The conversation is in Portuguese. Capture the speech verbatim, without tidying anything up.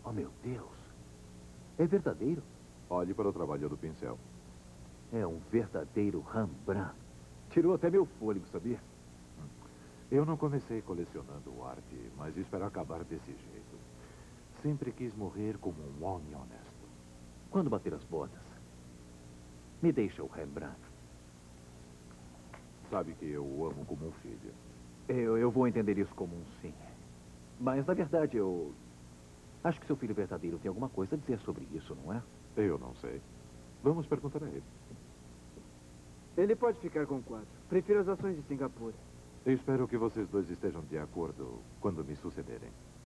Oh, meu Deus. É verdadeiro? Olhe para o trabalho do pincel. É um verdadeiro Rembrandt. Tirou até meu fôlego, sabia? Eu não comecei colecionando arte, mas espero acabar desse jeito. Sempre quis morrer como um homem honesto. Quando bater as botas, me deixa o Rembrandt. Sabe que eu o amo como um filho. Eu, eu vou entender isso como um sim. Mas, na verdade, eu acho que seu filho verdadeiro tem alguma coisa a dizer sobre isso, não é? Eu não sei. Vamos perguntar a ele. Ele pode ficar com quatro. Prefiro as ações de Singapura. Eu espero que vocês dois estejam de acordo quando me sucederem.